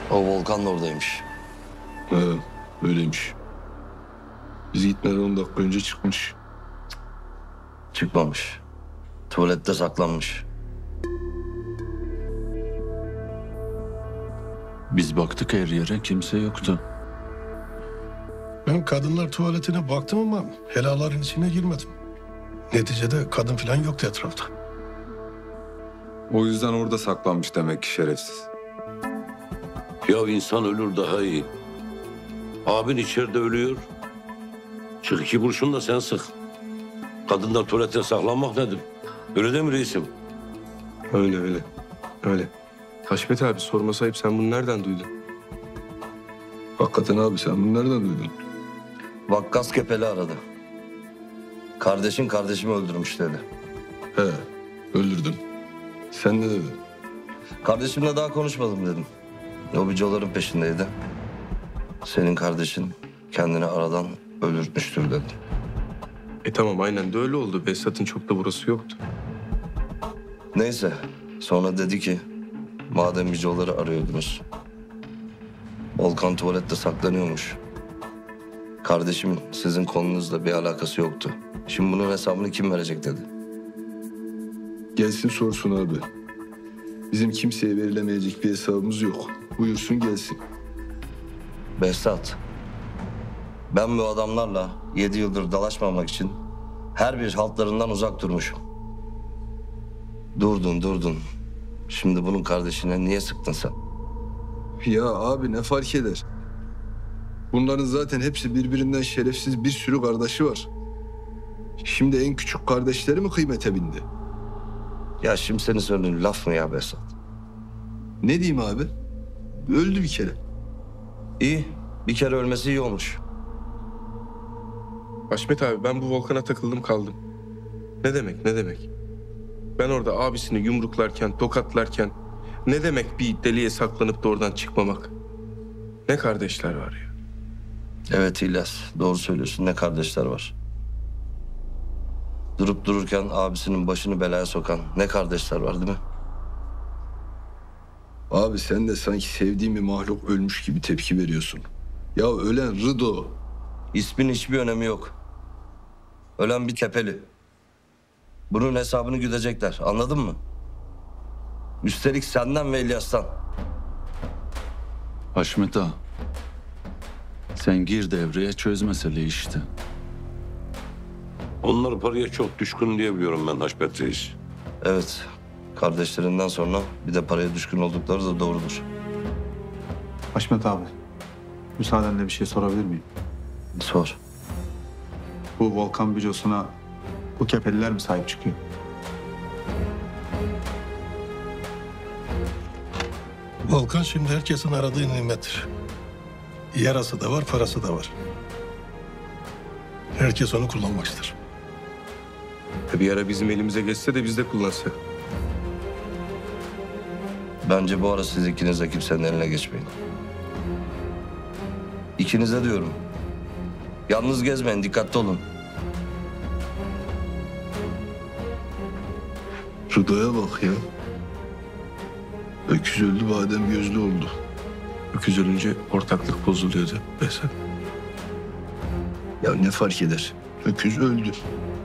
O Volkan da oradaymış. He, öyleymiş. Biz gitmeden 10 dakika önce çıkmış. Çıkmamış. Tuvalette saklanmış. Biz baktık her yere, kimse yoktu. Ben kadınlar tuvaletine baktım ama helaların içine girmedim. Neticede kadın falan yoktu etrafta. O yüzden orada saklanmış demek ki şerefsiz. Ya insan ölür daha iyi. Abin içeride ölüyor. Çık 2 kurşun da sen sık. Kadınlar tuvalete saklanmak nedir? Öyle değil mi reisim? Öyle. Haşmet abi sorma sahip, sen bunu nereden duydun? Hakikaten abi sen bunu nereden duydun? Vakkas Kepeli aradı. Kardeşin kardeşimi öldürmüş dedi. He, öldürdüm. Sen ne dedin? Kardeşimle daha konuşmadım dedim. O videoların peşindeydi. Senin kardeşin kendini aradan öldürtmüştür dedi. Tamam, aynen de öyle oldu. Behzat'ın çok da burası yoktu. Neyse sonra dedi ki madem videoları arıyordunuz. Volkan tuvalette saklanıyormuş. Kardeşimin sizin konunuzla bir alakası yoktu. Şimdi bunun hesabını kim verecek dedi. Gelsin sorsun abi. Bizim kimseye verilemeyecek bir hesabımız yok. Buyursun gelsin. Behzat, ben bu adamlarla 7 yıldır dalaşmamak için her bir haltlarından uzak durmuşum. Durdun. Şimdi bunun kardeşine niye sıktın sen? Ya abi ne fark eder? Bunların zaten hepsi birbirinden şerefsiz bir sürü kardeşi var. Şimdi en küçük kardeşleri mi kıymete bindi? Ya şimdi senin söylediğin laf mı ya Behzat? Ne diyeyim abi? Öldü bir kere. İyi, bir kere ölmesi iyi olmuş. Haşmet abi, ben bu Volkan'a takıldım kaldım. Ne demek? Ben orada abisini yumruklarken, tokatlarken ne demek bir deliğe saklanıp da oradan çıkmamak? Ne kardeşler var ya. Evet İlyas, doğru söylüyorsun. Ne kardeşler var. Durup dururken abisinin başını belaya sokan ne kardeşler var değil mi? Abi sen de sanki sevdiğin bir mahluk ölmüş gibi tepki veriyorsun. Ya ölen Rıdo. İsmin hiçbir önemi yok. Ölen bir Kepeli. Bunun hesabını güdecekler, anladın mı? Üstelik senden ve İlyas'tan. Haşmet ağa, sen gir devreye, çöz meseleyi işte. Onlar paraya çok düşkün diye biliyorum ben Haşmet Reis. Evet, kardeşlerinden sonra bir de paraya düşkün oldukları da doğrudur. Haşmet abi, müsaadenle bir şey sorabilir miyim? Sor. Bu Volkan videosuna bu Kepeliler mi sahip çıkıyor? Volkan şimdi herkesin aradığı nimettir. Yarası da var, parası da var. Herkes onu kullanmak ister. Bir ara bizim elimize geçse de biz de kullansak. Bence bu ara siz ikiniz de kimsenin eline geçmeyin. İkinize diyorum. Yalnız gezmeyin, dikkatli olun. Rıdo'ya bak ya. Öküz öldü, badem gözlü oldu. Öküz ölünce ortaklık bozuluyordu Behzat. Ya ne fark eder? Öküz öldü.